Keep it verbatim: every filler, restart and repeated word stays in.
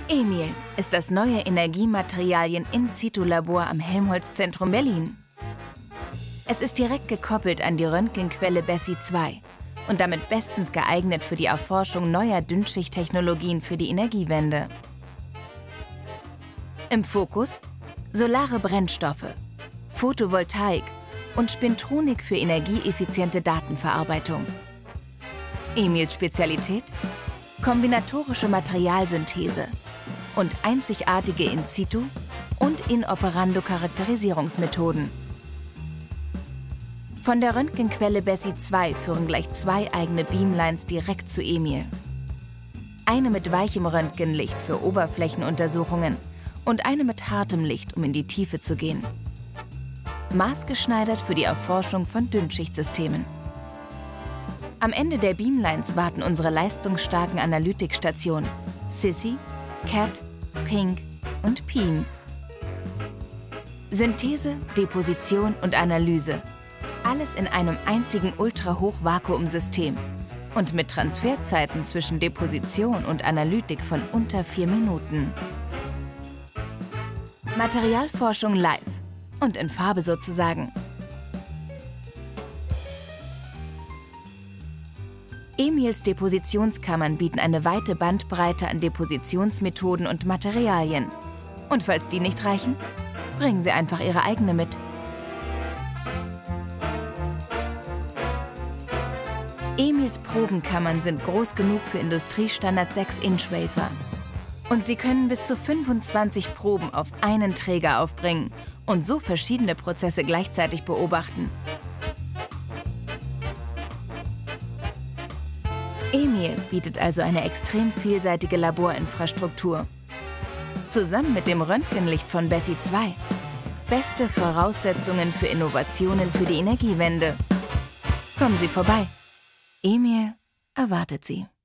EMIL ist das neue Energiematerialien-In-Situ-Labor am Helmholtz-Zentrum Berlin. Es ist direkt gekoppelt an die Röntgenquelle BESSY zwei und damit bestens geeignet für die Erforschung neuer Dünnschichttechnologien für die Energiewende. Im Fokus solare Brennstoffe, Photovoltaik und Spintronik für energieeffiziente Datenverarbeitung. EMILs Spezialität? Kombinatorische Materialsynthese und einzigartige In-Situ- und In-Operando-Charakterisierungsmethoden. Von der Röntgenquelle BESSY zwei führen gleich zwei eigene Beamlines direkt zu EMIL. Eine mit weichem Röntgenlicht für Oberflächenuntersuchungen und eine mit hartem Licht, um in die Tiefe zu gehen. Maßgeschneidert für die Erforschung von Dünnschichtsystemen. Am Ende der Beamlines warten unsere leistungsstarken Analytikstationen SISSY, C A T, PINC und PEAM. Synthese, Deposition und Analyse. Alles in einem einzigen Ultrahochvakuumsystem und mit Transferzeiten zwischen Deposition und Analytik von unter vier Minuten. Materialforschung live und in Farbe sozusagen. EMILs Depositionskammern bieten eine weite Bandbreite an Depositionsmethoden und Materialien. Und falls die nicht reichen, bringen Sie einfach Ihre eigene mit. EMILs Probenkammern sind groß genug für Industriestandard sechs Inch Wafer. Und Sie können bis zu fünfundzwanzig Proben auf einen Träger aufbringen und so verschiedene Prozesse gleichzeitig beobachten. EMIL bietet also eine extrem vielseitige Laborinfrastruktur. Zusammen mit dem Röntgenlicht von BESSY zwei. Beste Voraussetzungen für Innovationen für die Energiewende. Kommen Sie vorbei. EMIL erwartet Sie.